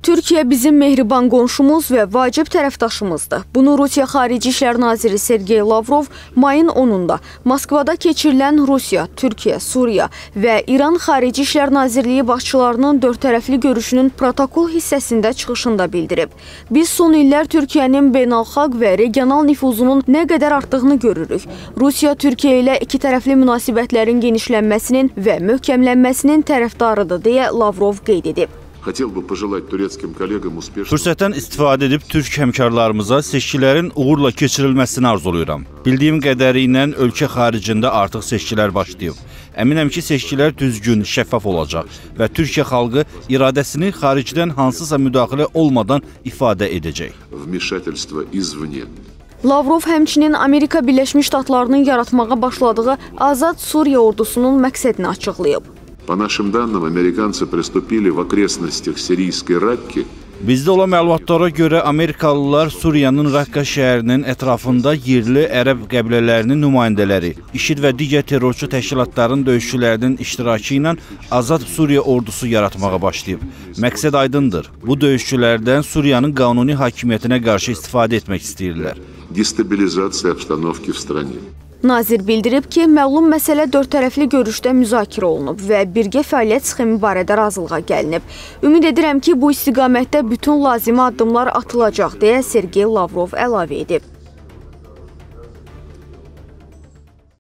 Türkiyə bizim mehriban qonşumuz və vacib tərəfdaşımızdır. Bunu Rusiya Xarici İşlər Naziri Sergey Lavrov mayın 10-da Moskvada keçirilən Rusiya, Türkiyə, Suriya və İran Xarici İşlər Nazirliyi başçılarının dörd-tərəfli görüşünün protokol hissəsində çıxışında bildirib. Biz son illər Türkiyənin beynəlxalq və regional nüfuzunun nə qədər artdığını görürük. Rusiya Türkiyə ilə iki tərəfli münasibətlərin genişlənməsinin və möhkəmlənməsinin tərəfdarıdır, deyə Lavrov qeyd edib. Fürsətdən istifadə edib türk həmkarlarımıza seçkilərin uğurla keçirilməsini arzuluyuram. Bildiyim qədərilə ölkə xaricində artıq seçkilər başlayıb. Əminəm ki, seçkilər düzgün, şəffaf olacaq və Türkiyə xalqı iradəsini xaricdən hansısa müdaxilə olmadan ifadə edəcək. Lavrov həmçinin Amerika Birləşmiş Ştatlarının yaratmağa başladığı Azad Suriya ordusunun məqsədini açıqlayıb. По нашим данным, американцы приступили в окрестностях сирийской Ракки. Bizdə olan məlumatlara görə Amerikalılar Suriyanın Rakka şəhərinin ətrafında yerli ərəb qəbilələrinin nümayəndələri, IŞİD və digər terrorçu təşkilatların döyüşçülərinin iştirakı ilə Azad Suriya ordusu yaratmağa başlayıb. Məqsəd aydındır. Bu döyüşçülərdən Suriyanın qanuni hakimiyyətinə qarşı istifadə etmək istəyirlər. Destabilizasiya обстановки в стране. Nazir bildirib ki, məlum məsələ dörd-tərəfli görüşdə müzakirə olunub və birgə fəaliyyət sxemi barədə razılığa gəlinib. Ümid edirəm ki, bu istiqamətdə bütün lazımi addımlar atılacaq, deyə Sergey Lavrov əlavə edib.